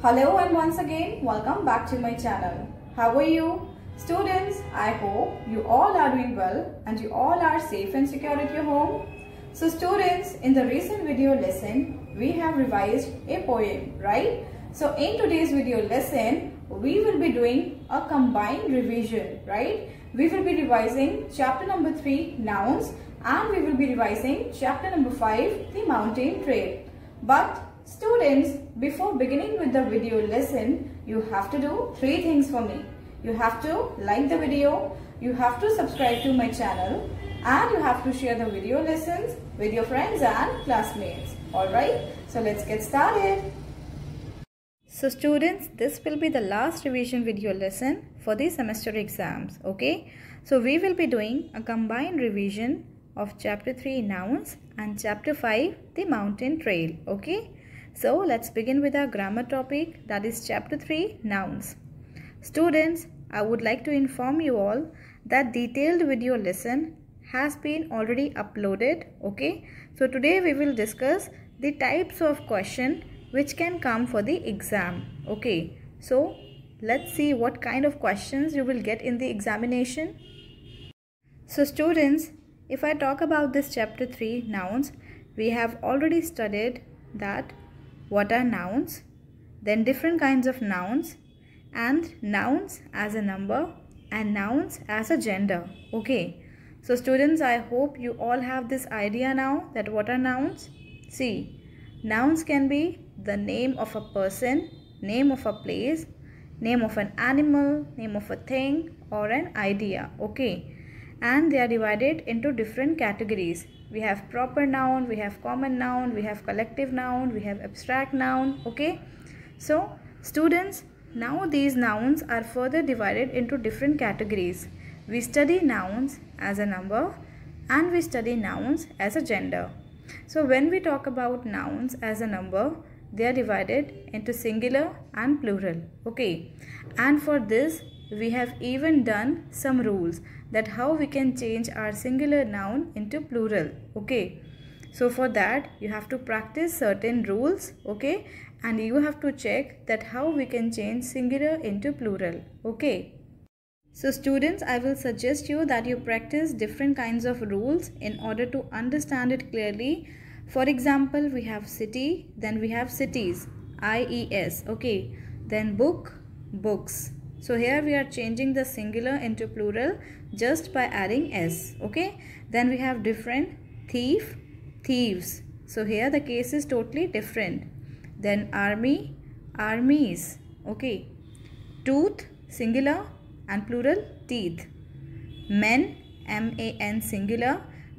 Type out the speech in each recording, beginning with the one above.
Hello and once again welcome back to my channel. How are you? Students, I hope you all are doing well and you all are safe and secure at your home. So students, in the recent video lesson, we have revised a poem, right? So in today's video lesson, we will be doing a combined revision, right? We will be revising chapter number 3, nouns, and we will be revising chapter number 5, the mountain trail. But students, before beginning with the video lesson, you have to do 3 things for me. You have to like the video, you have to subscribe to my channel, and you have to share the video lessons with your friends and classmates. Alright, so let's get started. So students, this will be the last revision video lesson for the semester exams. Okay, so we will be doing a combined revision of chapter 3 nouns and chapter 5 the mountain trail. Okay, so let's begin with our grammar topic, that is chapter 3 nouns. Students, I would like to inform you all that detailed video lesson has been already uploaded. Okay, so today we will discuss the types of question which can come for the exam. Okay, so let's see what kind of questions you will get in the examination. So students, if I talk about this chapter 3 nouns, we have already studied that what are nouns, then different kinds of nouns, and nouns as a number and nouns as a gender. Okay, so students, I hope you all have this idea now that what are nouns. See, nouns can be the name of a person, name of a place, name of an animal, name of a thing, or an idea. Okay, and they are divided into different categories. We have proper noun, we have common noun, we have collective noun, we have abstract noun. Okay, so students, now these nouns are further divided into different categories. We study nouns as a number and we study nouns as a gender. So when we talk about nouns as a number, they are divided into singular and plural. Okay, and for this we have even done some rules that how we can change our singular noun into plural. Okay, so for that you have to practice certain rules. Okay, and you have to check that how we can change singular into plural. Okay, so students, I will suggest you that you practice different kinds of rules in order to understand it clearly. For example, we have city, then we have cities, IES. Okay, then book, books. So here we are changing the singular into plural just by adding s. Okay, then we have different, thief, thieves. So here the case is totally different. Then army, armies. Okay, tooth, singular and plural, teeth. Men, MAN singular,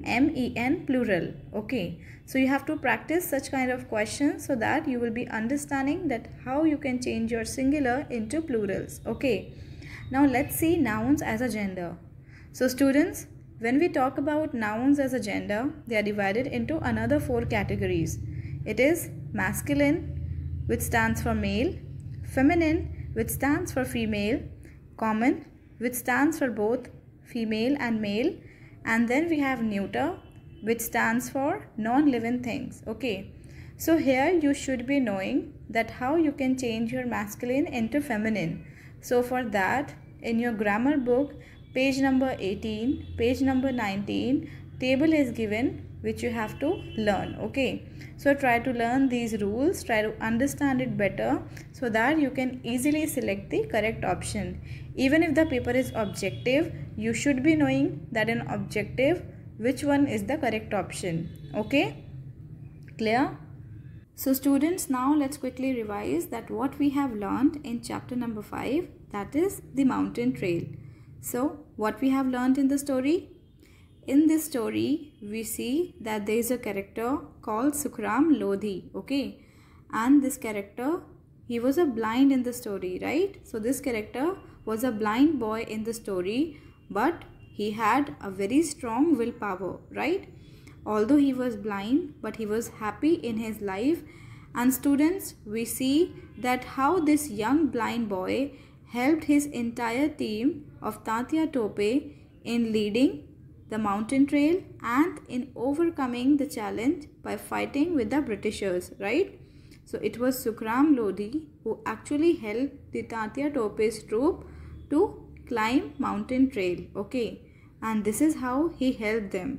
MEN plural. Okay, so you have to practice such kind of questions so that you will be understanding that how you can change your singular into plurals. Okay, now let's see nouns as a gender. So students, when we talk about nouns as a gender, they are divided into another 4 categories. It is masculine, which stands for male, feminine, which stands for female, common, which stands for both female and male, and then we have neuter, which stands for non-living things. Okay, so here you should be knowing that how you can change your masculine into feminine. So for that, in your grammar book, page number 18, page number 19, table is given which you have to learn. Okay, so try to learn these rules, try to understand it better so that you can easily select the correct option. Even if the paper is objective, you should be knowing that in objective which one is the correct option. Okay, clear? So students, now let's quickly revise that what we have learned in chapter number 5, that is the mountain trail. So what we have learned in the story? In this story, we see that there is a character called Sukhram Lodhi. Okay, and this character, he was a blind in the story, right? So this character was a blind boy in the story, but he had a very strong willpower, right? Although he was blind, but he was happy in his life. And students, we see that how this young blind boy helped his entire team of Tatya Tope in leading the mountain trail and in overcoming the challenge by fighting with the Britishers, right? So it was Sukram Lodhi who actually helped the Tatya Tope's troop to climb mountain trail. Okay, and this is how he helped them.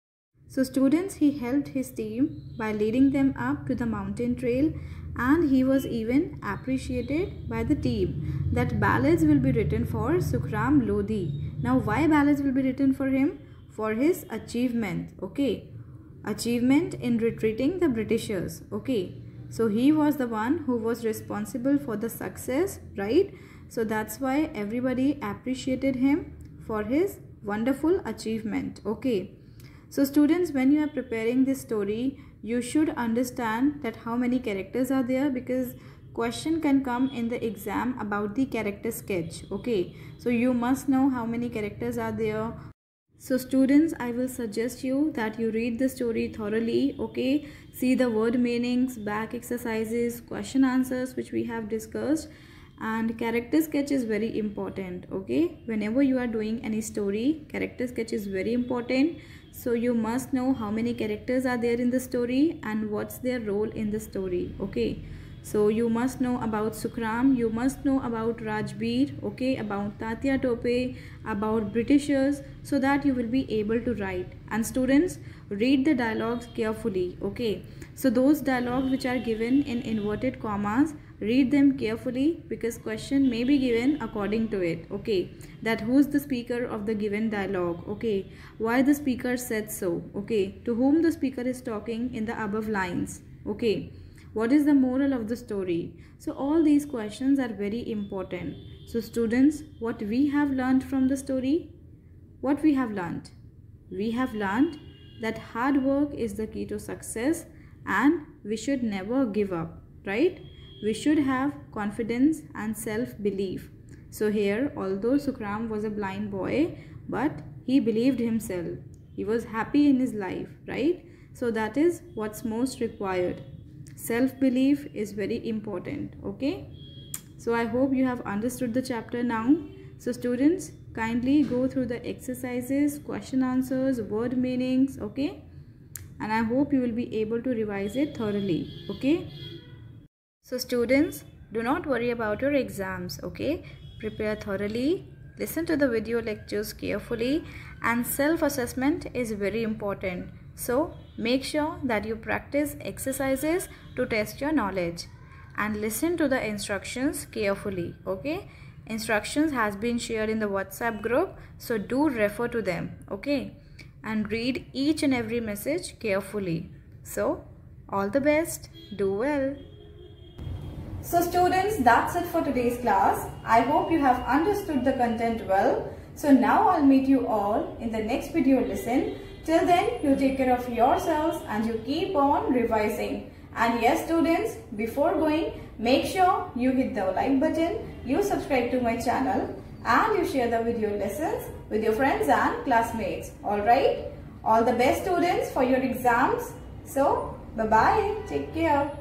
So students, he helped his team by leading them up to the mountain trail, and he was even appreciated by the team that ballads will be written for Sukram Lodhi. Now why ballads will be written for him? For his achievement. Okay, achievement in retreating the Britishers. Okay, so he was the one who was responsible for the success, right? So that's why everybody appreciated him for his wonderful achievement. Okay, so students, when you are preparing this story, you should understand that how many characters are there, because question can come in the exam about the character sketch. Okay, so you must know how many characters are there. So students, I will suggest you that you read the story thoroughly. Okay, see the word meanings, back exercises, question answers which we have discussed, and character sketch is very important. Okay, whenever you are doing any story, character sketch is very important. So you must know how many characters are there in the story and what's their role in the story. Okay, so you must know about Sukram, you must know about Rajbir, okay, about Tatya Tope, about Britishers, so that you will be able to write. And students, read the dialogues carefully. Okay, so those dialogues which are given in inverted commas, read them carefully, because question may be given according to it. Okay, that who's the speaker of the given dialogue, okay, why the speaker said so, okay, to whom the speaker is talking in the above lines, okay, what is the moral of the story. So all these questions are very important. So students, what we have learned from the story, what we have learned? We have learned that hard work is the key to success and we should never give up, right? We should have confidence and self-belief. So here, although Sukram was a blind boy, but he believed himself. He was happy in his life, right? So that is what's most required. Self-belief is very important. Okay, so I hope you have understood the chapter now. So students, kindly go through the exercises, question answers, word meanings. Okay, and I hope you will be able to revise it thoroughly. Okay, so students, do not worry about your exams. Okay, prepare thoroughly, listen to the video lectures carefully, and self-assessment is very important. So make sure that you practice exercises to test your knowledge and listen to the instructions carefully. Okay, instructions has been shared in the WhatsApp group, so do refer to them. Okay, and read each and every message carefully. So all the best, do well. So students, that's it for today's class. I hope you have understood the content well. So now I'll meet you all in the next video lesson. Till then, you take care of yourselves and you keep on revising. And yes students, before going, make sure you hit the like button, you subscribe to my channel, and you share the video lessons with your friends and classmates. Alright? All the best students for your exams. So, bye-bye. Take care.